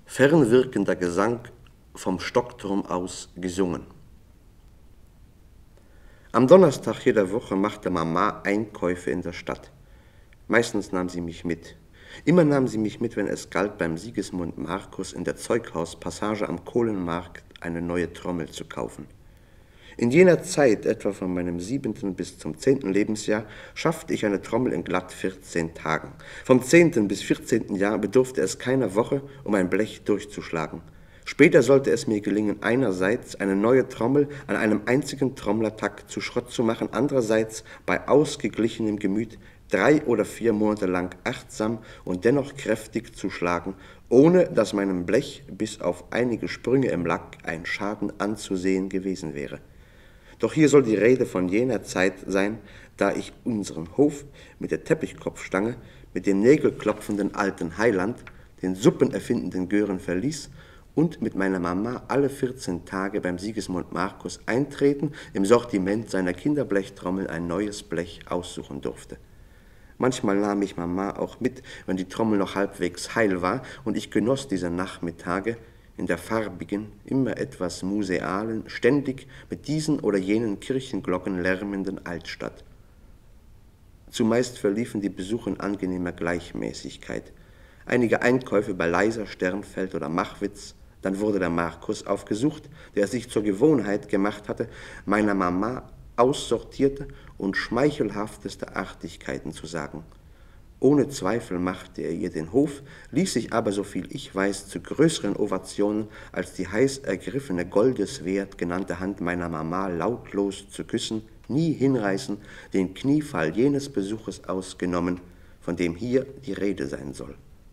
Fernwirkender Gesang vom Stockturm aus gesungen. Am Donnerstag jeder Woche machte Mama Einkäufe in der Stadt. Meistens nahm sie mich mit. Immer nahm sie mich mit, wenn es galt, beim Sigismund Markus in der Zeughauspassage am Kohlenmarkt eine neue Trommel zu kaufen. In jener Zeit, etwa von meinem 7. bis zum 10. Lebensjahr, schaffte ich eine Trommel in glatt 14 Tagen. Vom 10. bis 14. Jahr bedurfte es keiner Woche, um ein Blech durchzuschlagen. Später sollte es mir gelingen, einerseits eine neue Trommel an einem einzigen Trommlertakt zu Schrott zu machen, andererseits bei ausgeglichenem Gemüt 3 oder 4 Monate lang achtsam und dennoch kräftig zu schlagen, ohne dass meinem Blech bis auf einige Sprünge im Lack ein Schaden anzusehen gewesen wäre. Doch hier soll die Rede von jener Zeit sein, da ich unseren Hof mit der Teppichkopfstange, mit dem nägelklopfenden alten Heiland, den suppenerfindenden Gören verließ und mit meiner Mama alle 14 Tage beim Sigismund Markus eintreten, im Sortiment seiner Kinderblechtrommel ein neues Blech aussuchen durfte. Manchmal nahm ich Mama auch mit, wenn die Trommel noch halbwegs heil war, und ich genoss diese Nachmittage in der farbigen, immer etwas musealen, ständig mit diesen oder jenen Kirchenglocken lärmenden Altstadt. Zumeist verliefen die Besuche in angenehmer Gleichmäßigkeit. Einige Einkäufe bei Leiser, Sternfeld oder Machwitz, dann wurde der Markus aufgesucht, der es sich zur Gewohnheit gemacht hatte, meiner Mama aussortierte und schmeichelhafteste Artigkeiten zu sagen. Ohne Zweifel machte er ihr den Hof, ließ sich aber, soviel ich weiß, zu größeren Ovationen als die heiß ergriffene Goldeswert genannte Hand meiner Mama lautlos zu küssen, nie hinreißen, den Kniefall jenes Besuches ausgenommen, von dem hier die Rede sein soll.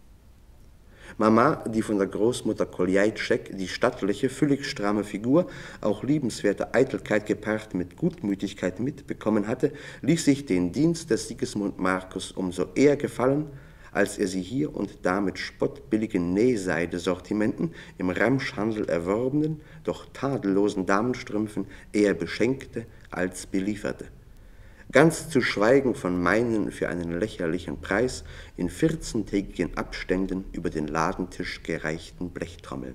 Mama, die von der Großmutter Koljajczyk die stattliche, füllig stramme Figur, auch liebenswerte Eitelkeit gepaart mit Gutmütigkeit mitbekommen hatte, ließ sich den Dienst des Sigismund Markus umso eher gefallen, als er sie hier und da mit spottbilligen Nähseidesortimenten im Ramschhandel erworbenen, doch tadellosen Damenstrümpfen eher beschenkte als belieferte. Ganz zu schweigen von meinen für einen lächerlichen Preis in 14-tägigen Abständen über den Ladentisch gereichten Blechtrommeln.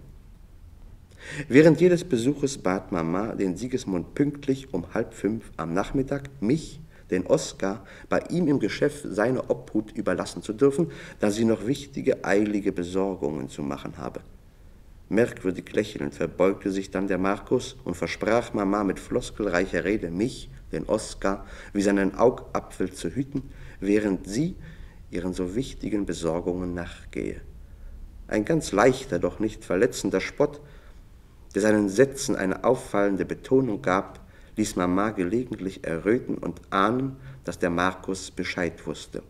Während jedes Besuches bat Mama den Sigismund pünktlich um 4:30 am Nachmittag, mich, den Oskar, bei ihm im Geschäft seine Obhut überlassen zu dürfen, da sie noch wichtige, eilige Besorgungen zu machen habe. Merkwürdig lächelnd verbeugte sich dann der Markus und versprach Mama mit floskelreicher Rede, mich, den Oskar, wie seinen Augapfel zu hüten, während sie ihren so wichtigen Besorgungen nachgehe. Ein ganz leichter, doch nicht verletzender Spott, der seinen Sätzen eine auffallende Betonung gab, ließ Mama gelegentlich erröten und ahnen, dass der Markus Bescheid wusste.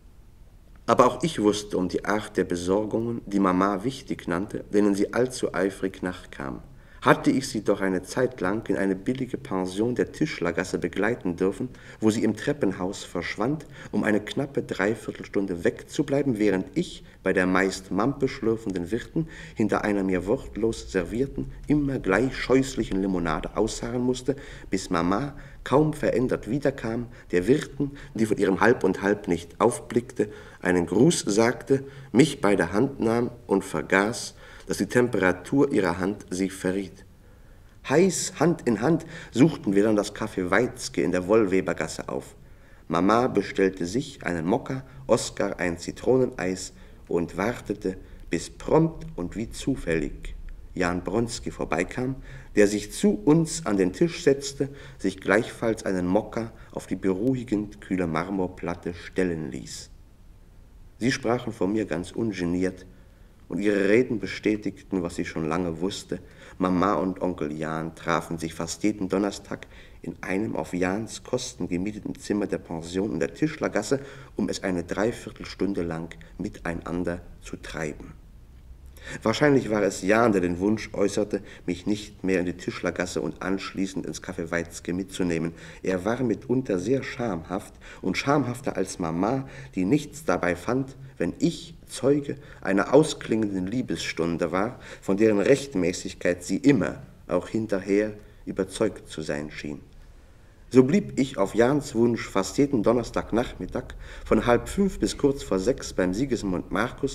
Aber auch ich wusste um die Art der Besorgungen, die Mama wichtig nannte, denen sie allzu eifrig nachkam. Hatte ich sie doch eine Zeit lang in eine billige Pension der Tischlergasse begleiten dürfen, wo sie im Treppenhaus verschwand, um eine knappe Dreiviertelstunde wegzubleiben, während ich bei der meist Mampe schlürfenden Wirtin hinter einer mir wortlos servierten, immer gleich scheußlichen Limonade ausharren musste, bis Mama kaum verändert wiederkam, der Wirtin, die von ihrem Halb und Halb nicht aufblickte, einen Gruß sagte, mich bei der Hand nahm und vergaß, dass die Temperatur ihrer Hand sie verriet. Heiß, Hand in Hand, suchten wir dann das Café Weizke in der Wollwebergasse auf. Mama bestellte sich einen Mokka, Oskar ein Zitroneneis und wartete, bis prompt und wie zufällig Jan Bronski vorbeikam, der sich zu uns an den Tisch setzte, sich gleichfalls einen Mokka auf die beruhigend kühle Marmorplatte stellen ließ. Sie sprachen von mir ganz ungeniert, und ihre Reden bestätigten, was ich schon lange wusste. Mama und Onkel Jan trafen sich fast jeden Donnerstag in einem auf Jans Kosten gemieteten Zimmer der Pension in der Tischlergasse, um es eine Dreiviertelstunde lang miteinander zu treiben. Wahrscheinlich war es Jan, der den Wunsch äußerte, mich nicht mehr in die Tischlergasse und anschließend ins Café Weizke mitzunehmen. Er war mitunter sehr schamhaft und schamhafter als Mama, die nichts dabei fand, wenn ich Zeuge einer ausklingenden Liebesstunde war, von deren Rechtmäßigkeit sie immer, auch hinterher, überzeugt zu sein schien. So blieb ich auf Jans Wunsch fast jeden Donnerstagnachmittag von 4:30 bis kurz vor 6 beim Sigismund Markus,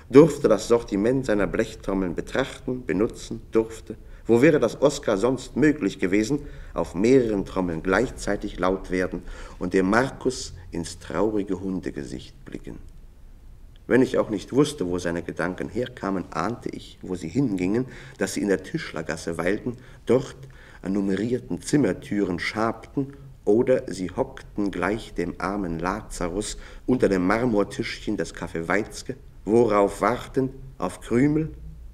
durfte das Sortiment seiner Blechtrommeln betrachten, benutzen, durfte. Wo wäre das Oskar sonst möglich gewesen, auf mehreren Trommeln gleichzeitig laut werden und dem Markus ins traurige Hundegesicht blicken? Wenn ich auch nicht wusste, wo seine Gedanken herkamen, ahnte ich, wo sie hingingen, dass sie in der Tischlergasse weilten, dort an nummerierten Zimmertüren schabten, oder sie hockten gleich dem armen Lazarus unter dem Marmortischchen des Café Weizke, worauf warten? Auf Krümel?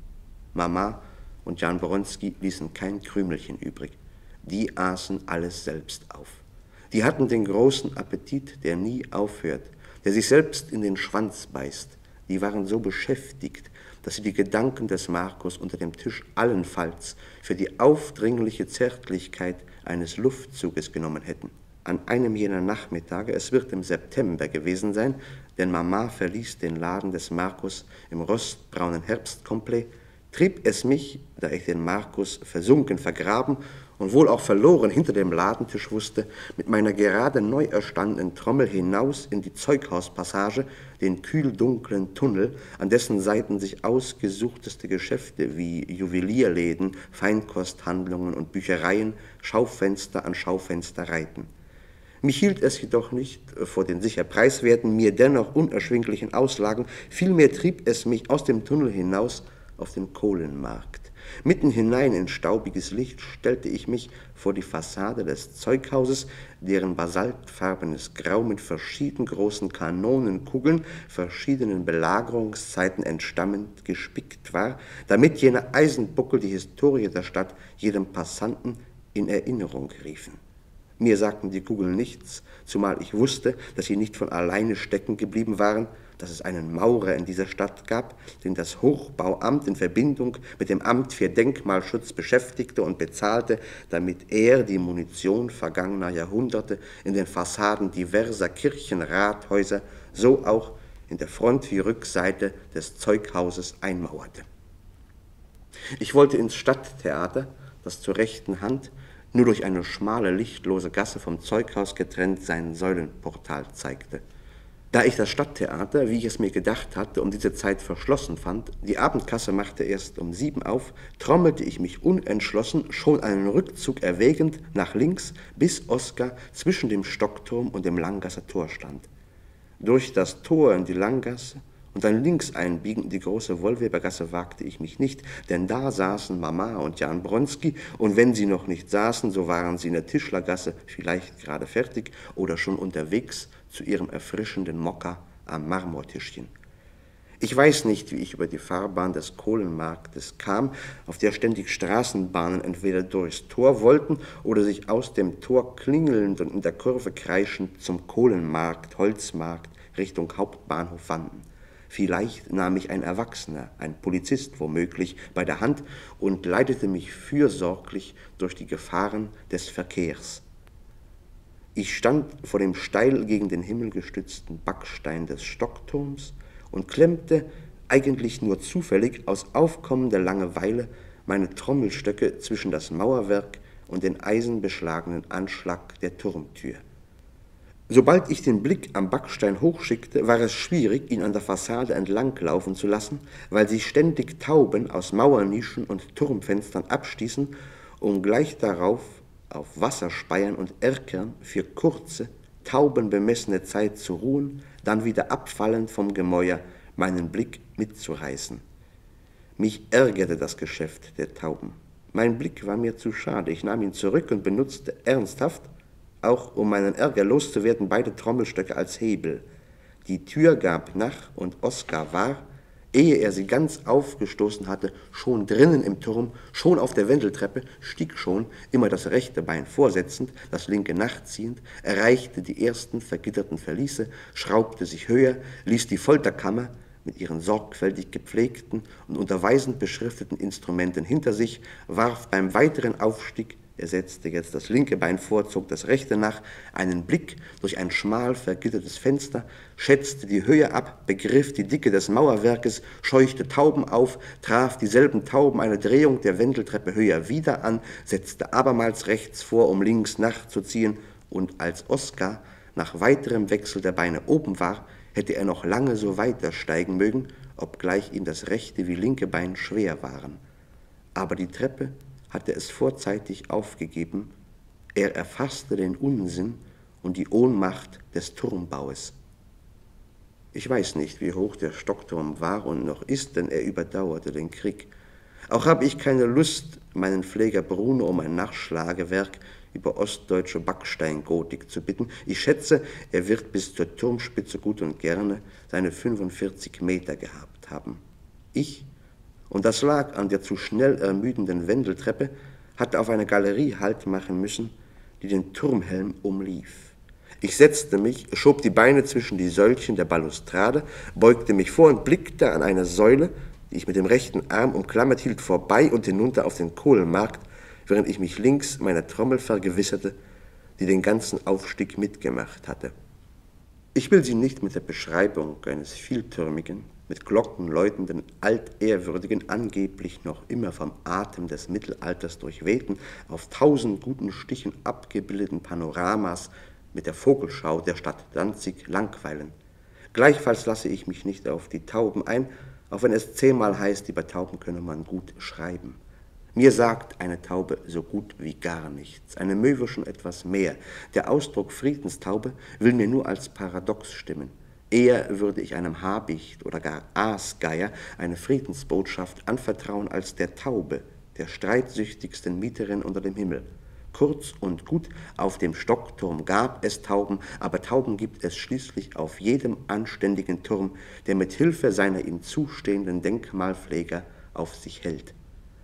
Mama und Jan Bronski ließen kein Krümelchen übrig. Die aßen alles selbst auf. Die hatten den großen Appetit, der nie aufhört, der sich selbst in den Schwanz beißt. Die waren so beschäftigt, dass sie die Gedanken des Markus unter dem Tisch allenfalls für die aufdringliche Zärtlichkeit eines Luftzuges genommen hätten. An einem jener Nachmittage, es wird im September gewesen sein, denn Mama verließ den Laden des Markus im rostbraunen Herbstkomplet, trieb es mich, da ich den Markus versunken, vergraben und wohl auch verloren hinter dem Ladentisch wusste, mit meiner gerade neu erstandenen Trommel hinaus in die Zeughauspassage, den kühldunklen Tunnel, an dessen Seiten sich ausgesuchteste Geschäfte wie Juwelierläden, Feinkosthandlungen und Büchereien Schaufenster an Schaufenster reihten. Mich hielt es jedoch nicht vor den sicher preiswerten, mir dennoch unerschwinglichen Auslagen, vielmehr trieb es mich aus dem Tunnel hinaus auf den Kohlenmarkt. Mitten hinein in staubiges Licht stellte ich mich vor die Fassade des Zeughauses, deren basaltfarbenes Grau mit verschieden großen Kanonenkugeln verschiedenen Belagerungszeiten entstammend gespickt war, damit jene Eisenbuckel die Historie der Stadt jedem Passanten in Erinnerung riefen. Mir sagten die Kugeln nichts, zumal ich wusste, dass sie nicht von alleine stecken geblieben waren, dass es einen Maurer in dieser Stadt gab, den das Hochbauamt in Verbindung mit dem Amt für Denkmalschutz beschäftigte und bezahlte, damit er die Munition vergangener Jahrhunderte in den Fassaden diverser Kirchenrathäuser, so auch in der Front- wie Rückseite des Zeughauses einmauerte. Ich wollte ins Stadttheater, das zur rechten Hand nur durch eine schmale, lichtlose Gasse vom Zeughaus getrennt sein Säulenportal zeigte. Da ich das Stadttheater, wie ich es mir gedacht hatte, um diese Zeit verschlossen fand, die Abendkasse machte erst um 7 auf, trommelte ich mich unentschlossen, schon einen Rückzug erwägend, nach links, bis Oskar zwischen dem Stockturm und dem Langgasser Tor stand. Durch das Tor in die Langgasse und dann links einbiegen in die große Wollwebergasse wagte ich mich nicht, denn da saßen Mama und Jan Bronski, und wenn sie noch nicht saßen, so waren sie in der Tischlergasse vielleicht gerade fertig oder schon unterwegs zu ihrem erfrischenden Mokka am Marmortischchen. Ich weiß nicht, wie ich über die Fahrbahn des Kohlenmarktes kam, auf der ständig Straßenbahnen entweder durchs Tor wollten oder sich aus dem Tor klingelnd und in der Kurve kreischend zum Kohlenmarkt, Holzmarkt, Richtung Hauptbahnhof wandten. Vielleicht nahm mich ein Erwachsener, ein Polizist womöglich, bei der Hand und leitete mich fürsorglich durch die Gefahren des Verkehrs. Ich stand vor dem steil gegen den Himmel gestützten Backstein des Stockturms und klemmte, eigentlich nur zufällig aus aufkommender Langeweile, meine Trommelstöcke zwischen das Mauerwerk und den eisenbeschlagenen Anschlag der Turmtür. Sobald ich den Blick am Backstein hochschickte, war es schwierig, ihn an der Fassade entlanglaufen zu lassen, weil sich ständig Tauben aus Mauernischen und Turmfenstern abstießen, um gleich darauf auf Wasserspeiern und Erkern für kurze, taubenbemessene Zeit zu ruhen, dann wieder abfallend vom Gemäuer meinen Blick mitzureißen. Mich ärgerte das Geschäft der Tauben. Mein Blick war mir zu schade, ich nahm ihn zurück und benutzte ernsthaft, auch um meinen Ärger loszuwerden, beide Trommelstöcke als Hebel. Die Tür gab nach und Oskar war, ehe er sie ganz aufgestoßen hatte, schon drinnen im Turm, schon auf der Wendeltreppe, stieg schon, immer das rechte Bein vorsetzend, das linke nachziehend, erreichte die ersten vergitterten Verliese, schraubte sich höher, ließ die Folterkammer mit ihren sorgfältig gepflegten und unterweisend beschrifteten Instrumenten hinter sich, warf beim weiteren Aufstieg, er setzte jetzt das linke Bein vor, zog das rechte nach, einen Blick durch ein schmal vergittertes Fenster, schätzte die Höhe ab, begriff die Dicke des Mauerwerkes, scheuchte Tauben auf, traf dieselben Tauben eine Drehung der Wendeltreppe höher wieder an, setzte abermals rechts vor, um links nachzuziehen, und als Oskar nach weiterem Wechsel der Beine oben war, hätte er noch lange so weiter steigen mögen, obgleich ihm das rechte wie linke Bein schwer waren. Aber die Treppe hatte es vorzeitig aufgegeben, er erfasste den Unsinn und die Ohnmacht des Turmbaues. Ich weiß nicht, wie hoch der Stockturm war und noch ist, denn er überdauerte den Krieg. Auch habe ich keine Lust, meinen Pfleger Bruno um ein Nachschlagewerk über ostdeutsche Backsteingotik zu bitten. Ich schätze, er wird bis zur Turmspitze gut und gerne seine 45 Meter gehabt haben. Ich, und das lag an der zu schnell ermüdenden Wendeltreppe, hatte auf eine Galerie Halt machen müssen, die den Turmhelm umlief. Ich setzte mich, schob die Beine zwischen die Säulchen der Balustrade, beugte mich vor und blickte an eine Säule, die ich mit dem rechten Arm umklammert hielt, vorbei und hinunter auf den Kohlenmarkt, während ich mich links meiner Trommel vergewisserte, die den ganzen Aufstieg mitgemacht hatte. Ich will Sie nicht mit der Beschreibung eines vieltürmigen, mit Glocken läutenden, altehrwürdigen, angeblich noch immer vom Atem des Mittelalters durchwehten, auf 1000 guten Stichen abgebildeten Panoramas mit der Vogelschau der Stadt Danzig langweilen. Gleichfalls lasse ich mich nicht auf die Tauben ein, auch wenn es 10-mal heißt, über Tauben könne man gut schreiben. Mir sagt eine Taube so gut wie gar nichts, eine Möwe schon etwas mehr. Der Ausdruck Friedenstaube will mir nur als Paradox stimmen. Eher würde ich einem Habicht oder gar Aasgeier eine Friedensbotschaft anvertrauen als der Taube, der streitsüchtigsten Mieterin unter dem Himmel. Kurz und gut, auf dem Stockturm gab es Tauben, aber Tauben gibt es schließlich auf jedem anständigen Turm, der mit Hilfe seiner ihm zustehenden Denkmalpfleger auf sich hält.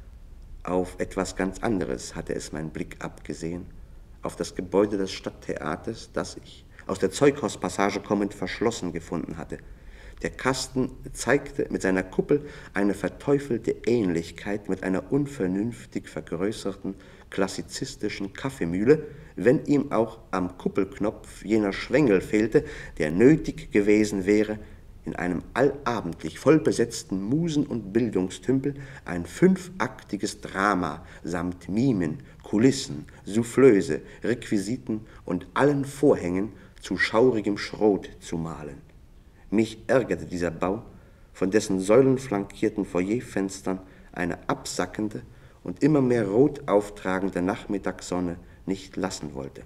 Auf etwas ganz anderes hatte es mein Blick abgesehen, auf das Gebäude des Stadttheaters, das ich, aus der Zeughauspassage kommend, verschlossen gefunden hatte. Der Kasten zeigte mit seiner Kuppel eine verteufelte Ähnlichkeit mit einer unvernünftig vergrößerten, klassizistischen Kaffeemühle, wenn ihm auch am Kuppelknopf jener Schwengel fehlte, der nötig gewesen wäre, in einem allabendlich vollbesetzten Musen- und Bildungstümpel ein 5-aktiges Drama samt Mimen, Kulissen, Soufflöse, Requisiten und allen Vorhängen zu schaurigem Schrot zu malen. Mich ärgerte dieser Bau, von dessen säulenflankierten Foyerfenstern eine absackende und immer mehr rot auftragende Nachmittagssonne nicht lassen wollte.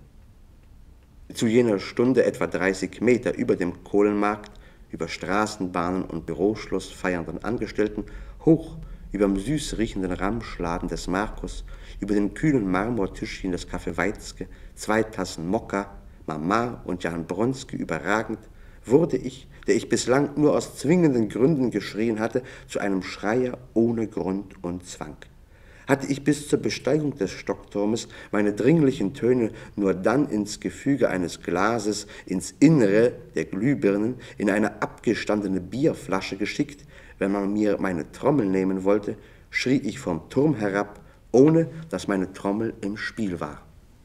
Zu jener Stunde, etwa 30 Meter über dem Kohlenmarkt, über Straßenbahnen und Büroschluss feiernden Angestellten, hoch überm süß riechenden Ramschladen des Markus, über den kühlen Marmortischchen des Café Weizke, 2 Tassen Mokka, Mama und Jan Bronski überragend, wurde ich, der ich bislang nur aus zwingenden Gründen geschrien hatte, zu einem Schreier ohne Grund und Zwang. Hatte ich bis zur Besteigung des Stockturmes meine dringlichen Töne nur dann ins Gefüge eines Glases, ins Innere der Glühbirnen, in eine abgestandene Bierflasche geschickt, wenn man mir meine Trommel nehmen wollte, schrie ich vom Turm herab, ohne dass meine Trommel im Spiel war.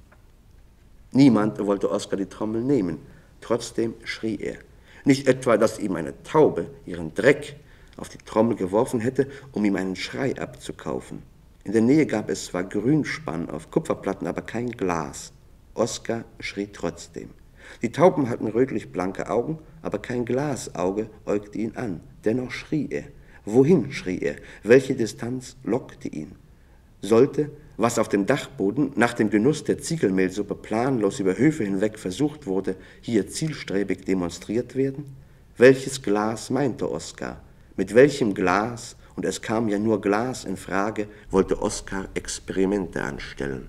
Niemand wollte Oskar die Trommel nehmen, trotzdem schrie er. Nicht etwa, dass ihm eine Taube ihren Dreck auf die Trommel geworfen hätte, um ihm einen Schrei abzukaufen. In der Nähe gab es zwar Grünspann auf Kupferplatten, aber kein Glas. Oskar schrie trotzdem. Die Tauben hatten rötlich-blanke Augen, aber kein Glasauge äugte ihn an. Dennoch schrie er. Wohin schrie er? Welche Distanz lockte ihn? Sollte, was auf dem Dachboden nach dem Genuss der Ziegelmehlsuppe planlos über Höfe hinweg versucht wurde, hier zielstrebig demonstriert werden? Welches Glas meinte Oskar? Mit welchem Glas, und es kam ja nur Glas in Frage, wollte Oskar Experimente anstellen?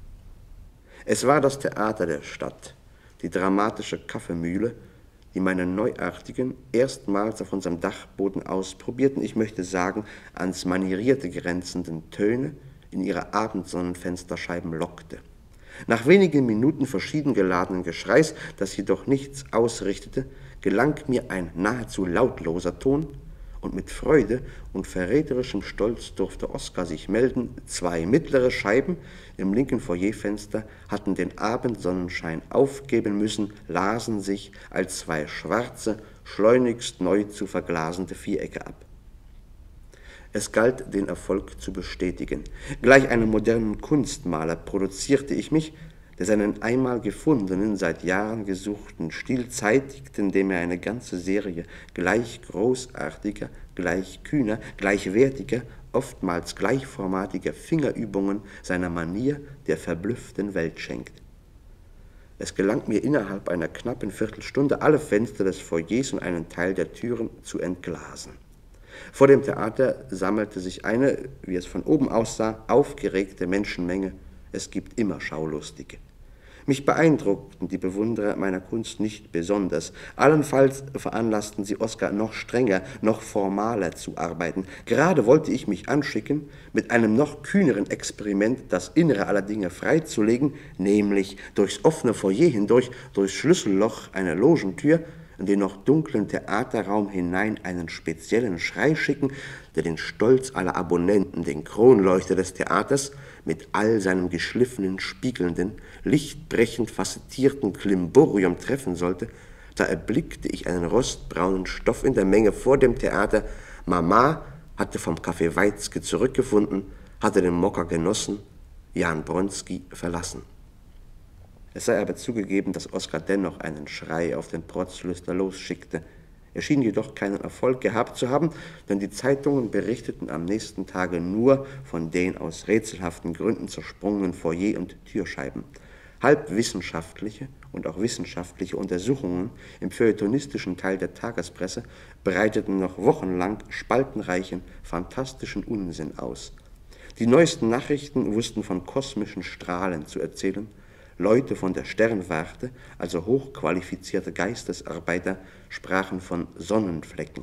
Es war das Theater der Stadt, die dramatische Kaffeemühle, die meine Neuartigen erstmals auf unserem Dachboden ausprobierten, ich möchte sagen, ans Manierierte grenzenden Töne in ihre Abendsonnenfensterscheiben lockte. Nach wenigen Minuten verschieden geladenen Geschreis, das jedoch nichts ausrichtete, gelang mir ein nahezu lautloser Ton, und mit Freude und verräterischem Stolz durfte Oskar sich melden, 2 mittlere Scheiben im linken Foyerfenster hatten den Abendsonnenschein aufgeben müssen, lasen sich als 2 schwarze, schleunigst neu zu verglasende Vierecke ab. Es galt, den Erfolg zu bestätigen. Gleich einem modernen Kunstmaler produzierte ich mich, der seinen einmal gefundenen, seit Jahren gesuchten Stil zeitigte, indem er eine ganze Serie gleich großartiger, gleich kühner, gleichwertiger, oftmals gleichformatiger Fingerübungen seiner Manier der verblüfften Welt schenkt. Es gelang mir innerhalb einer knappen Viertelstunde, alle Fenster des Foyers und einen Teil der Türen zu entglasen. Vor dem Theater sammelte sich eine, wie es von oben aussah, aufgeregte Menschenmenge. Es gibt immer Schaulustige. Mich beeindruckten die Bewunderer meiner Kunst nicht besonders. Allenfalls veranlassten sie Oskar noch strenger, noch formaler zu arbeiten. Gerade wollte ich mich anschicken, mit einem noch kühneren Experiment das Innere aller Dinge freizulegen, nämlich durchs offene Foyer hindurch, durchs Schlüsselloch einer Logentür, in den noch dunklen Theaterraum hinein einen speziellen Schrei schicken, der den Stolz aller Abonnenten, den Kronleuchter des Theaters, mit all seinem geschliffenen, spiegelnden, lichtbrechend facettierten Klimborium treffen sollte, da erblickte ich einen rostbraunen Stoff in der Menge vor dem Theater. Mama hatte vom Café Weizke zurückgefunden, hatte den Mokka genossen, Jan Bronski verlassen. Es sei aber zugegeben, dass Oskar dennoch einen Schrei auf den Protzlüster losschickte. Er schien jedoch keinen Erfolg gehabt zu haben, denn die Zeitungen berichteten am nächsten Tage nur von den aus rätselhaften Gründen zersprungenen Foyer- und Türscheiben. Halb wissenschaftliche und auch wissenschaftliche Untersuchungen im feuilletonistischen Teil der Tagespresse breiteten noch wochenlang spaltenreichen, fantastischen Unsinn aus. Die neuesten Nachrichten wussten von kosmischen Strahlen zu erzählen, Leute von der Sternwarte, also hochqualifizierte Geistesarbeiter, sprachen von Sonnenflecken.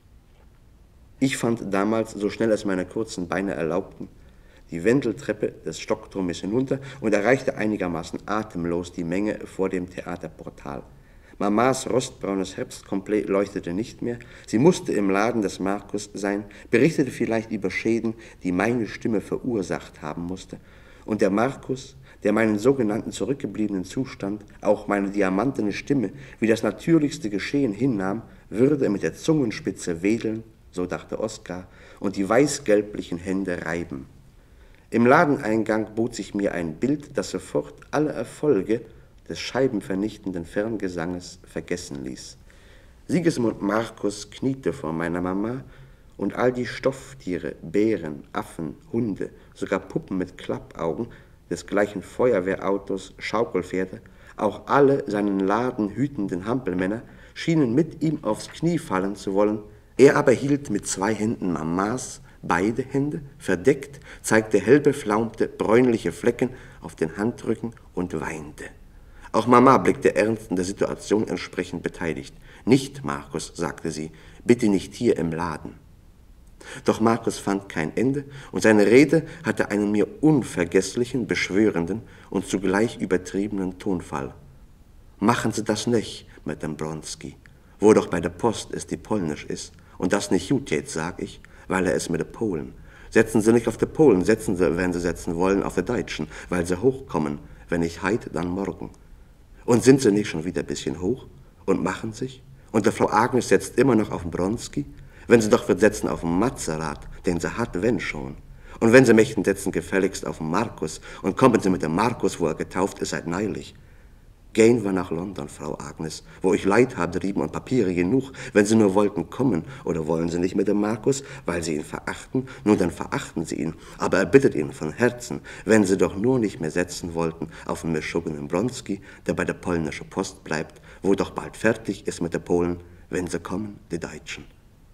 Ich fand damals, so schnell es meine kurzen Beine erlaubten, die Wendeltreppe des Stockturmes hinunter und erreichte einigermaßen atemlos die Menge vor dem Theaterportal. Mamas rostbraunes Herbstkomplet leuchtete nicht mehr, sie musste im Laden des Markus sein, berichtete vielleicht über Schäden, die meine Stimme verursacht haben musste, und der Markus, der meinen sogenannten zurückgebliebenen Zustand, auch meine diamantene Stimme, wie das natürlichste Geschehen hinnahm, würde mit der Zungenspitze wedeln, so dachte Oskar, und die weißgelblichen Hände reiben. Im Ladeneingang bot sich mir ein Bild, das sofort alle Erfolge des scheibenvernichtenden Ferngesanges vergessen ließ. Sigismund Markus kniete vor meiner Mama, und all die Stofftiere, Bären, Affen, Hunde, sogar Puppen mit Klappaugen, desgleichen Feuerwehrautos, Schaukelpferde, auch alle seinen Laden hütenden Hampelmänner, schienen mit ihm aufs Knie fallen zu wollen. Er aber hielt mit 2 Händen Mamas beide Hände, verdeckt, zeigte hellbeflaumte, bräunliche Flecken auf den Handrücken und weinte. Auch Mama blickte ernst in der Situation entsprechend beteiligt. »Nicht, Markus«, sagte sie, »bitte nicht hier im Laden.« Doch Markus fand kein Ende, und seine Rede hatte einen mir unvergesslichen, beschwörenden und zugleich übertriebenen Tonfall. »Machen Sie das nicht mit dem Bronski, wo doch bei der Post es die Polnisch ist, und das nicht gut jetzt, sag ich, weil es mit den Polen. Setzen Sie nicht auf die Polen, setzen Sie, wenn Sie setzen wollen, auf die Deutschen, weil sie hochkommen, wenn nicht heit, dann morgen. Und sind Sie nicht schon wieder ein bisschen hoch und machen sich? Und der Frau Agnes setzt immer noch auf den Bronski? Wenn sie doch wird setzen auf den Mazerat, den sie hat, wenn schon. Und wenn sie möchten, setzen gefälligst auf den Markus und kommen sie mit dem Markus, wo er getauft ist, seit neulich. Gehen wir nach London, Frau Agnes, wo ich Leid habe drüben und Papiere genug, wenn Sie nur wollten kommen, oder wollen Sie nicht mit dem Markus, weil Sie ihn verachten, nun dann verachten Sie ihn, aber er bittet Ihnen von Herzen, wenn Sie doch nur nicht mehr setzen wollten auf den mischuggenen Bronski, der bei der polnischen Post bleibt, wo doch bald fertig ist mit der Polen, wenn sie kommen, die Deutschen.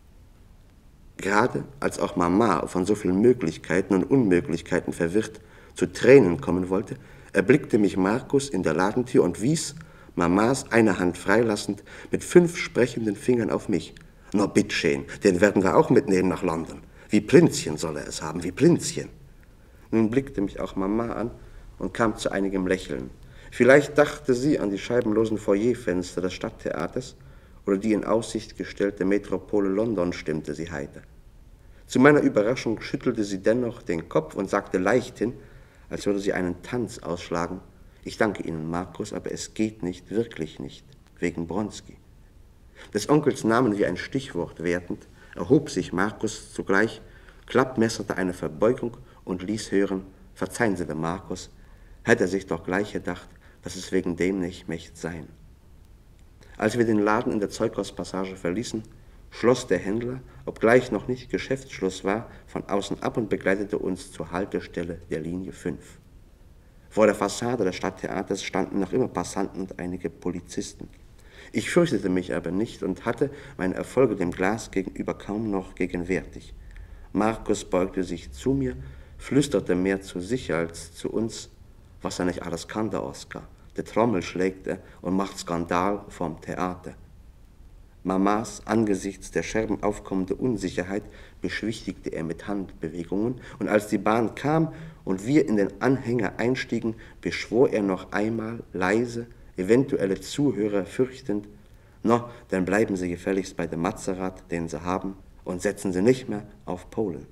Gerade als auch Mama von so vielen Möglichkeiten und Unmöglichkeiten verwirrt zu Tränen kommen wollte, erblickte mich Markus in der Ladentür und wies, Mamas eine Hand freilassend, mit 5 sprechenden Fingern auf mich. »Na bittschön, den werden wir auch mitnehmen nach London. Wie Prinzchen soll er es haben, wie Prinzchen.« Nun blickte mich auch Mama an und kam zu einigem Lächeln. Vielleicht dachte sie an die scheibenlosen Foyerfenster des Stadttheaters oder die in Aussicht gestellte Metropole London, stimmte sie heiter. Zu meiner Überraschung schüttelte sie dennoch den Kopf und sagte leichthin, als würde sie einen Tanz ausschlagen, »Ich danke Ihnen, Markus, aber es geht nicht, wirklich nicht, wegen Bronski.« Des Onkels Namen wie ein Stichwort wertend, erhob sich Markus zugleich, klappmesserte eine Verbeugung und ließ hören, »Verzeihen Sie dem Markus, hätte er sich doch gleich gedacht, dass es wegen dem nicht möcht sein. Als wir den Laden in der Zeughauspassage verließen, schloss der Händler, obgleich noch nicht Geschäftsschluss war, von außen ab und begleitete uns zur Haltestelle der Linie 5. Vor der Fassade des Stadttheaters standen noch immer Passanten und einige Polizisten. Ich fürchtete mich aber nicht und hatte meine Erfolge dem Glas gegenüber kaum noch gegenwärtig. Markus beugte sich zu mir, flüsterte mehr zu sich als zu uns, was er nicht alles kann, der Oskar. Der Trommel schlägt er und macht Skandal vorm Theater. Mamas angesichts der Scherben aufkommende Unsicherheit beschwichtigte er mit Handbewegungen, und als die Bahn kam und wir in den Anhänger einstiegen, beschwor er noch einmal leise, eventuelle Zuhörer fürchtend: »No, dann bleiben Sie gefälligst bei dem Mazerat, den Sie haben, und setzen Sie nicht mehr auf Polen.«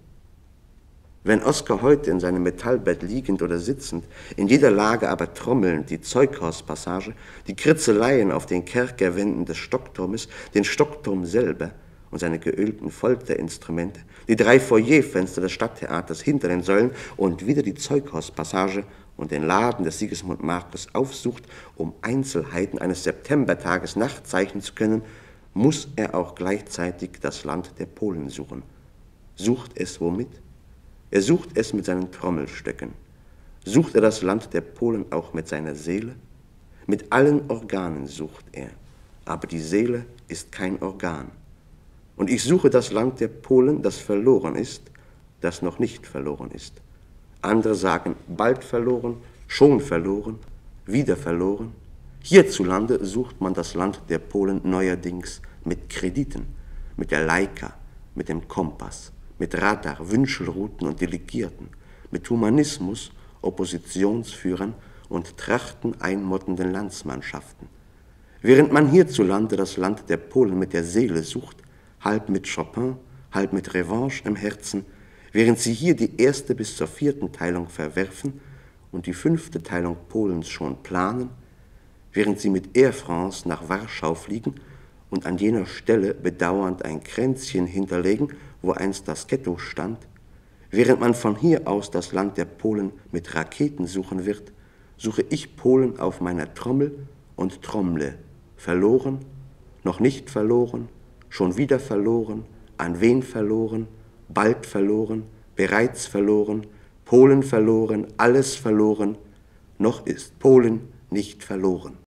Wenn Oskar heute in seinem Metallbett liegend oder sitzend, in jeder Lage aber trommelnd die Zeughauspassage, die Kritzeleien auf den Kerkerwänden des Stockturmes, den Stockturm selber und seine geölten Folterinstrumente, die 3 Foyerfenster des Stadttheaters hinter den Säulen und wieder die Zeughauspassage und den Laden des Sigismund Markus aufsucht, um Einzelheiten eines Septembertages nachzeichnen zu können, muss er auch gleichzeitig das Land der Polen suchen. Sucht es womit? Er sucht es mit seinen Trommelstöcken. Sucht er das Land der Polen auch mit seiner Seele? Mit allen Organen sucht er, aber die Seele ist kein Organ. Und ich suche das Land der Polen, das verloren ist, das noch nicht verloren ist. Andere sagen, bald verloren, schon verloren, wieder verloren. Hierzulande sucht man das Land der Polen neuerdings mit Krediten, mit der Leica, mit dem Kompass, mit Radar, Wünschelrouten und Delegierten, mit Humanismus, Oppositionsführern und Trachten einmottenden Landsmannschaften. Während man hierzulande das Land der Polen mit der Seele sucht, halb mit Chopin, halb mit Revanche im Herzen, während sie hier die 1. bis zur 4. Teilung verwerfen und die 5. Teilung Polens schon planen, während sie mit Air France nach Warschau fliegen und an jener Stelle bedauernd ein Kränzchen hinterlegen, wo einst das Ghetto stand, während man von hier aus das Land der Polen mit Raketen suchen wird, suche ich Polen auf meiner Trommel und trommle, verloren, noch nicht verloren, schon wieder verloren, an wen verloren, bald verloren, bereits verloren, Polen verloren, alles verloren, noch ist Polen nicht verloren.